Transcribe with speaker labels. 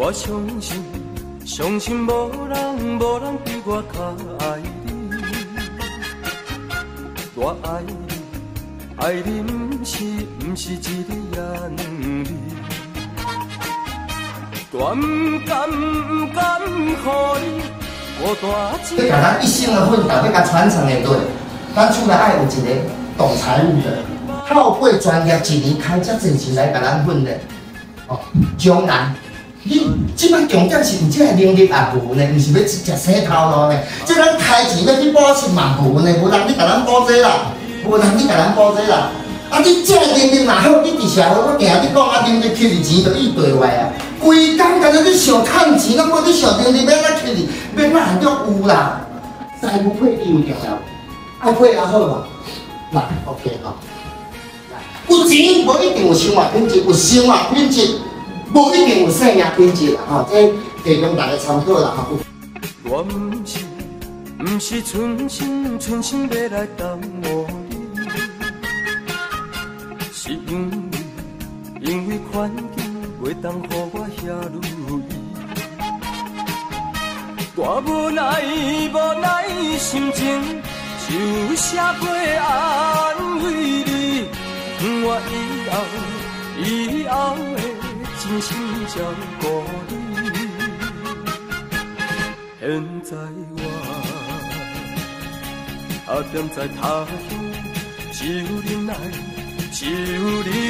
Speaker 1: 我相信无人比我较爱你。我爱你不是一日也两日。我不甘予你无大志。
Speaker 2: 要把咱一生的奋斗，要甲传承下落。咱厝内爱有一个懂财务的，靠背专业一年开遮侪钱来甲咱训练。哦，将来。 你即摆重点是有这个能力也无呢，毋是要食生头路呢。即咱开钱要去补钱嘛无呢，无人去甲咱补这啦，无人去甲咱补这啦。啊，你这个能力若好，你伫社会我定你讲啊，能力摕哩钱就易对外啊。规工干你想趁钱，咱无你想能力要哪摕哩，要哪行都有啦。财务配比有重要，爱配也好嘛。来 ，OK 吼。有钱无一定有生活品质，有生活品质。 无一定有生命品质啦，吼，这提供大家参考啦，吼。
Speaker 1: 我不是存心要来耽误你，是因为环境袂当予我遐如意。我无奈心情，就写过安慰你，我以后会。 真心照顾你，现在我踮在他乡，只有忍耐，只有忍